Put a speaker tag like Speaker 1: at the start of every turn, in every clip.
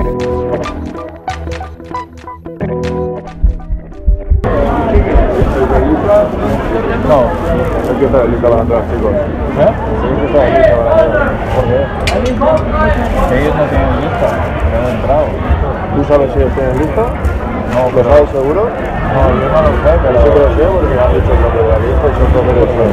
Speaker 1: No. ¿El que está lista para entrar, chicos? ¿Eh? Sí, que está lista para entrar. ¿Por qué? Ellos no tienen lista, no han entrado. ¿Tú sabes si ellos tienen lista? No, pero... ¿Lo sabes seguro? No, yo no lo sé, pero... Sí que lo sé porque me han dicho el nombre de la lista y son todos de suelo.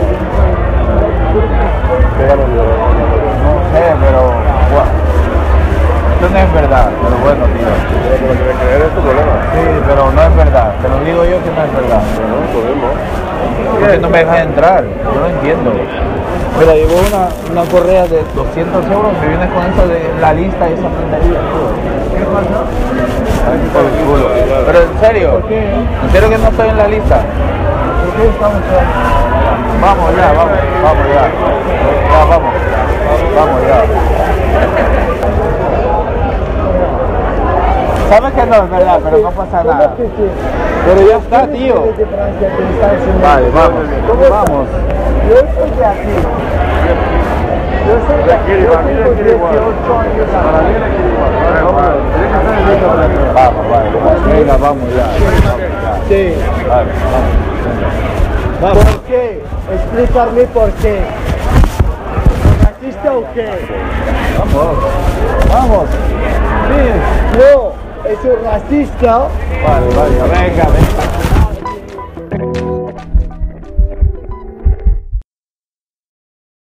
Speaker 1: No sé, pero... Bueno, esto no es verdad, pero bueno, tío. Pero que lo quieres creer es tu problema. Sí, pero no es verdad. Te lo digo yo que no es verdad. Bueno, lo mismo. ¿Por qué no me dejas entrar? Yo no entiendo. Mira, llevo una correa de 200 euros que vienes con eso de la lista y esa tontería. ¿Qué pasa? Pero en serio, ¿en serio que no estoy en la lista? ¿Por qué estamos Vamos ya, vamos ya. Ya, vamos ya. Sabes que no es verdad, pero no pasa nada. Pero ya está, tío. Vale, vamos. Vamos.
Speaker 2: Yo soy de aquí. Yo soy de aquí. Yo tengo 18 años. Para mí aquí igual.
Speaker 1: Vamos. Venga, vamos ya.
Speaker 2: Sí.
Speaker 1: Vale, vamos.
Speaker 2: ¿Por qué? Explícame por qué. ¿Racista o qué?
Speaker 1: Vamos.
Speaker 2: Sí. No, es un racista.
Speaker 1: Vale, venga.